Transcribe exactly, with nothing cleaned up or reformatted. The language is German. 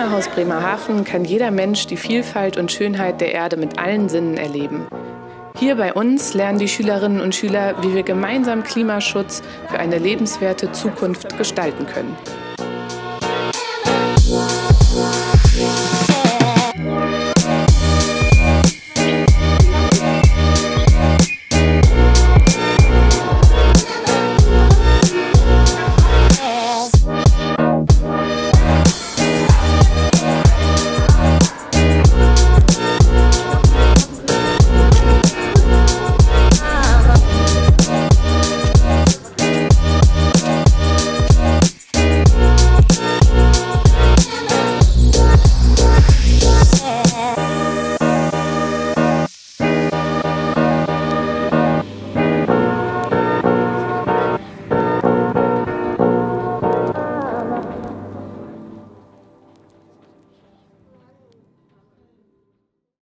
Klimahaus Bremerhaven kann jeder Mensch die Vielfalt und Schönheit der Erde mit allen Sinnen erleben. Hier bei uns lernen die Schülerinnen und Schüler, wie wir gemeinsam Klimaschutz für eine lebenswerte Zukunft gestalten können.